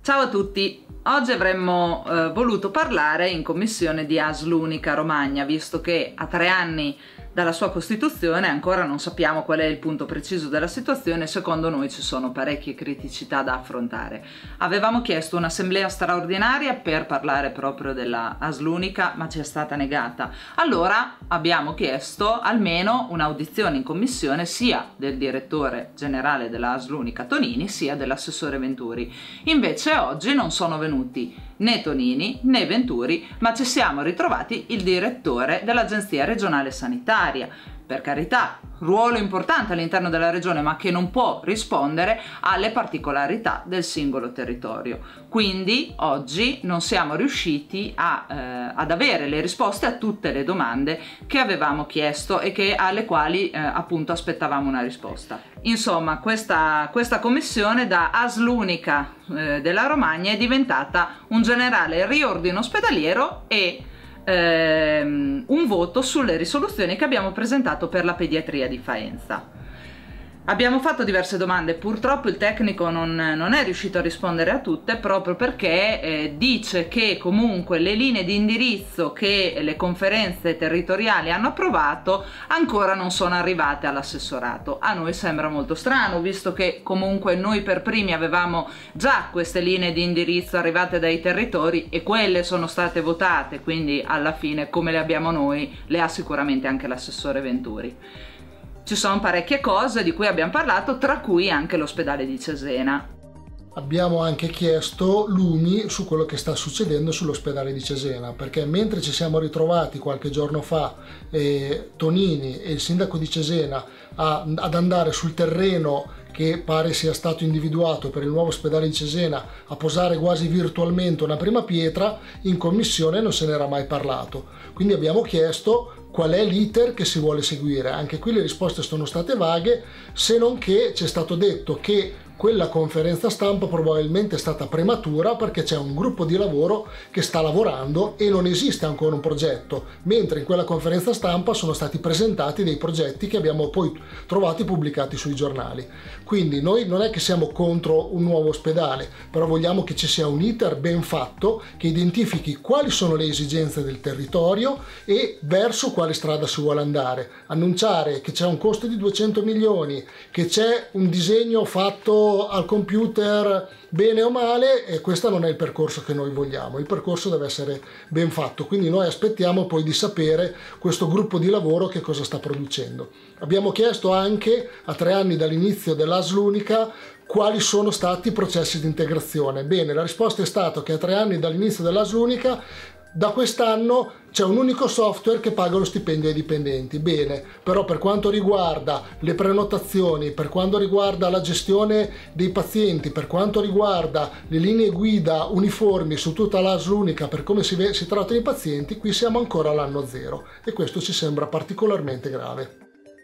Ciao a tutti! Oggi avremmo voluto parlare in commissione di ASL Unica Romagna, visto che a 3 anni dalla sua costituzione ancora non sappiamo qual è il punto preciso della situazione e secondo noi ci sono parecchie criticità da affrontare. Avevamo chiesto un'assemblea straordinaria per parlare proprio della ASL Unica, ma ci è stata negata. Allora abbiamo chiesto almeno un'audizione in commissione sia del direttore generale della ASL Unica Tonini sia dell'assessore Venturi. Invece oggi non sono venuti né Tonini né Venturi, ma ci siamo ritrovati il direttore dell'Agenzia Regionale Sanitaria. Per carità, ruolo importante all'interno della regione, ma che non può rispondere alle particolarità del singolo territorio. Quindi oggi non siamo riusciti ad avere le risposte a tutte le domande che avevamo chiesto e alle quali appunto aspettavamo una risposta. Insomma, questa commissione da ASL Unica della Romagna è diventata un generale riordino ospedaliero e un voto sulle risoluzioni che abbiamo presentato per la pediatria di Faenza. Abbiamo fatto diverse domande, purtroppo il tecnico non è riuscito a rispondere a tutte proprio perché dice che comunque le linee di indirizzo che le conferenze territoriali hanno approvato ancora non sono arrivate all'assessorato. A noi sembra molto strano, visto che comunque noi per primi avevamo già queste linee di indirizzo arrivate dai territori e quelle sono state votate, quindi alla fine come le abbiamo noi le ha sicuramente anche l'assessore Venturi. Ci sono parecchie cose di cui abbiamo parlato, tra cui anche l'ospedale di Cesena. Abbiamo anche chiesto lumi su quello che sta succedendo sull'ospedale di Cesena, perché mentre ci siamo ritrovati qualche giorno fa Tonini e il sindaco di Cesena ad andare sul terreno che pare sia stato individuato per il nuovo ospedale di Cesena a posare quasi virtualmente una prima pietra, in commissione non se n'era mai parlato. Quindi abbiamo chiesto qual è l'iter che si vuole seguire. Anche qui le risposte sono state vaghe, se non che ci è stato detto che quella conferenza stampa probabilmente è stata prematura perché c'è un gruppo di lavoro che sta lavorando e non esiste ancora un progetto, mentre in quella conferenza stampa sono stati presentati dei progetti che abbiamo poi trovati pubblicati sui giornali. Quindi noi non è che siamo contro un nuovo ospedale, però vogliamo che ci sia un iter ben fatto che identifichi quali sono le esigenze del territorio e verso quale strada si vuole andare. Annunciare che c'è un costo di 200 milioni, che c'è un disegno fatto al computer bene o male, e questo non è il percorso che noi vogliamo. Il percorso deve essere ben fatto, quindi noi aspettiamo poi di sapere questo gruppo di lavoro che cosa sta producendo. Abbiamo chiesto anche a 3 anni dall'inizio dell'ASL Unica quali sono stati i processi di integrazione. Bene, la risposta è stata che a 3 anni dall'inizio dell'ASL Unica da quest'anno c'è un unico software che paga lo stipendio ai dipendenti. Bene, però per quanto riguarda le prenotazioni, per quanto riguarda la gestione dei pazienti, per quanto riguarda le linee guida uniformi su tutta l'ASL Unica per come si trattano i pazienti, qui siamo ancora all'anno zero e questo ci sembra particolarmente grave.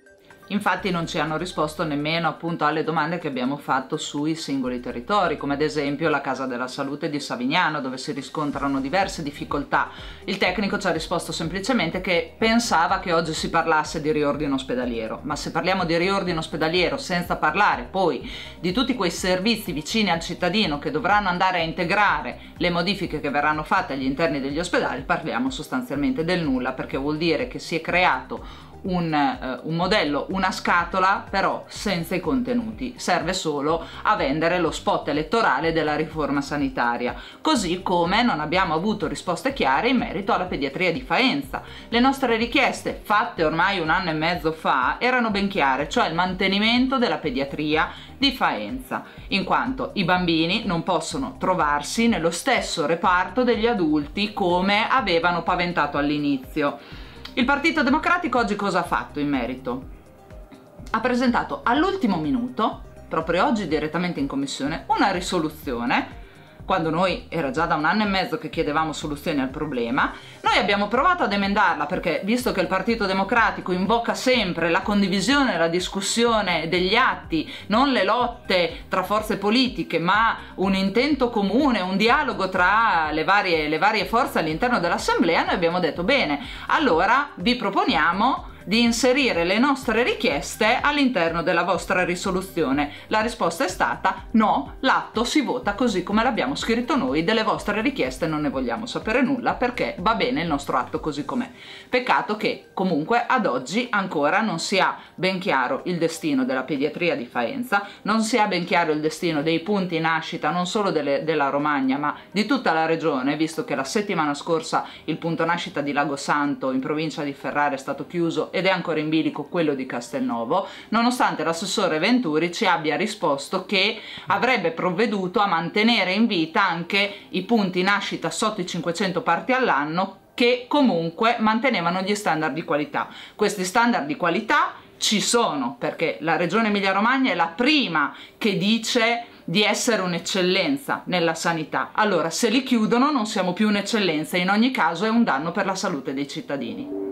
Infatti non ci hanno risposto nemmeno appunto alle domande che abbiamo fatto sui singoli territori, come ad esempio la Casa della Salute di Savignano, dove si riscontrano diverse difficoltà. Il tecnico ci ha risposto semplicemente che pensava che oggi si parlasse di riordino ospedaliero, ma se parliamo di riordino ospedaliero senza parlare poi di tutti quei servizi vicini al cittadino che dovranno andare a integrare le modifiche che verranno fatte agli interni degli ospedali, parliamo sostanzialmente del nulla, perché vuol dire che si è creato un modello, una scatola, però senza i contenuti. Serve solo a vendere lo spot elettorale della riforma sanitaria, così come non abbiamo avuto risposte chiare in merito alla pediatria di Faenza. Le nostre richieste, fatte ormai 1 anno e mezzo fa, erano ben chiare, cioè il mantenimento della pediatria di Faenza, in quanto i bambini non possono trovarsi nello stesso reparto degli adulti come avevano paventato all'inizio. Il Partito Democratico oggi cosa ha fatto in merito? Ha presentato all'ultimo minuto, proprio oggi direttamente in commissione, una risoluzione, quando noi era già da 1 anno e mezzo che chiedevamo soluzioni al problema. Noi abbiamo provato ad emendarla perché, visto che il Partito Democratico invoca sempre la condivisione e la discussione degli atti, non le lotte tra forze politiche, ma un intento comune, un dialogo tra le varie forze all'interno dell'Assemblea, noi abbiamo detto bene, allora vi proponiamo di inserire le nostre richieste all'interno della vostra risoluzione? La risposta è stata no, l'atto si vota così come l'abbiamo scritto noi, delle vostre richieste non ne vogliamo sapere nulla perché va bene il nostro atto così com'è. Peccato che comunque ad oggi ancora non si ha ben chiaro il destino della pediatria di Faenza, non si ha ben chiaro il destino dei punti nascita non solo della Romagna ma di tutta la regione, visto che la settimana scorsa il punto nascita di Lago Santo in provincia di Ferrara è stato chiuso ed è ancora in bilico quello di Castelnuovo, nonostante l'assessore Venturi ci abbia risposto che avrebbe provveduto a mantenere in vita anche i punti nascita sotto i 500 parti all'anno che comunque mantenevano gli standard di qualità. Questi standard di qualità ci sono perché la regione Emilia-Romagna è la prima che dice di essere un'eccellenza nella sanità. Allora, se li chiudono non siamo più un'eccellenza, in ogni caso è un danno per la salute dei cittadini.